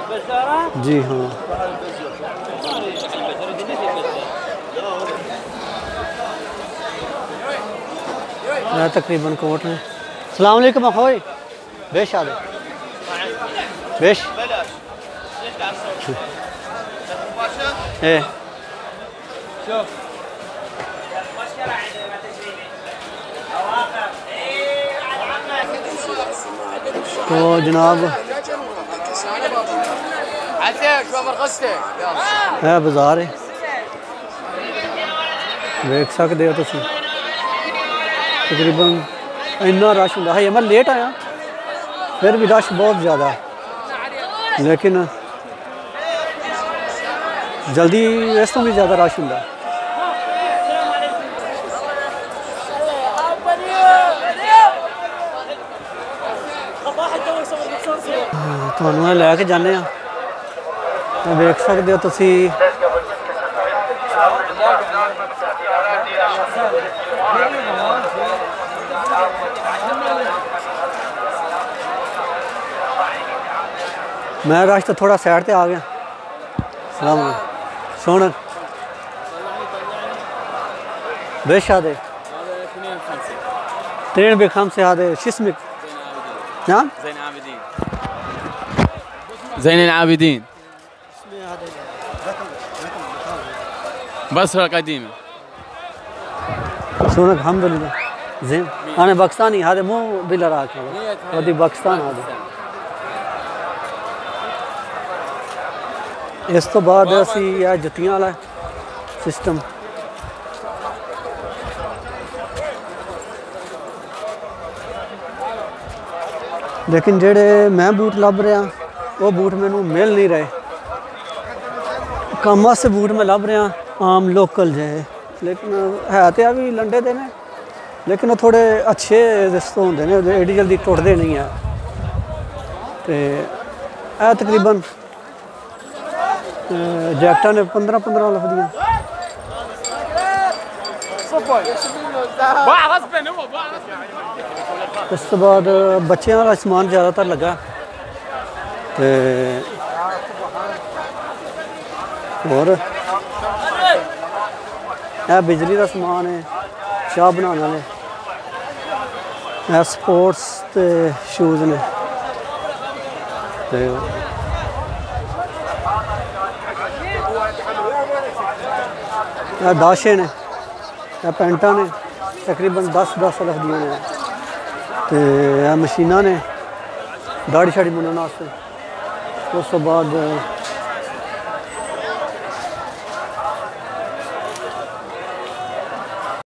जी हाँ। तकरीबन कोट में। अस्सलाम वालेकुम अखोई। बेश आदे बेश तो जनाब है बाजार है, देख सकते हो तुम। तकरीबन इन्ना रश होंगे है। मैं लेट आया फिर भी रश बहुत ज़्यादा, लेकिन जल्दी इस तो भी ज़्यादा रश होंगे। ਤੁਹਾਨੂੰ ਲੈ ਕੇ ਜਾਂਦੇ ਆ, देख सकते हो तुसी। मैं रश तो थोड़ा साइड पे आ गया। सलाम सुन बेशादे ट्रेन बेखम से आदे शिस्मिक नाम زين العابدين بصرة قديمة. सुन अल्हम्दुलिल्लाह زين أنا باكستاني هذا مو بالعراق هذا पाकिस्तान هذا। इस तो बाद असी यह जुत्तियां वाला सिस्टम। लेकिन जेड़े मैं बूट लभ रहा वो बूट मैनू मिल नहीं रहे। काम वास्ते बूट मैं लभ रहा आम लोकल जे, लेकिन है तो भी लंडे दे ने, लेकिन वो थोड़े अच्छे रिश्ते होंगे ने, एडी जल्दी टुटते नहीं है। तो यह तकरीबन जैकटा ने 15-15 लफ दियाँ। इस तो बाद बच्चों वाला समान ज़्यादातर लगा। और यह बिजली का समान है, चाह बनाने वाले, स्पोर्ट्स ते शूज़ ने। दाशे ने, पैंटा ने तकरीबन 10-10 लख दियाँ ने। तो यह मशीना ने दाढ़ी शाड़ी बनाने वास्ते। उस तो बाद